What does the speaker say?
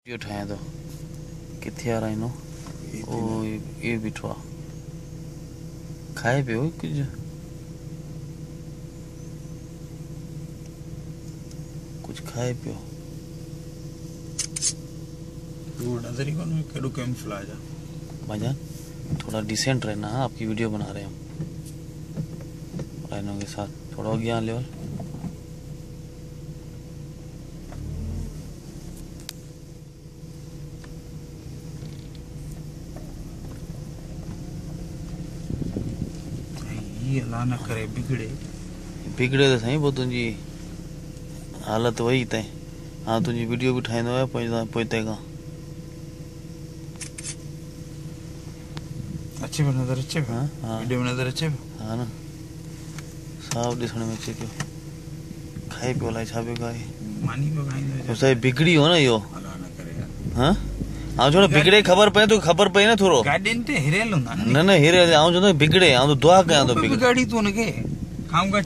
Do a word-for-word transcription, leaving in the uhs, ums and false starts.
उठाए तो किथे आ रहा नो ओ ये बिठवा खाए पियो कुछ कुछ खाए पियो वो नजर ही कौन केडू कैमफ्लेज भाईजान थोड़ा डिसेंट रहना। आपकी वीडियो बना रहे हैं हम रहनों के साथ थोड़ा ज्ञान लेवल ये अल्लाह ना करे बिगड़े बिगड़े तो सही वो तुझी हालत वही तय। हाँ तुझी वीडियो भी ठाहींदो है पोइ पोइ का अच्छे पे नजर अच्छे पे हाँ हाँ वीडियो में नजर अच्छे पे हाँ ना साफ दिसण में अचे पियो खाए पियो अलाए छा पियो खाए मानी पे खाईंदो उसे बिगड़ी हो ना यो अल्लाह ना करे यार हाँ आउं चवंदो बिगड़े ख़बर पए तो ख़बर पए न थोरो गाॾियुनि ते हिरियल हूंदा न न हिरे आउं चवंदो बिगड़े आउं तो दुआ कयां थो बिगड़ी तूं हुनखे खाऊंगा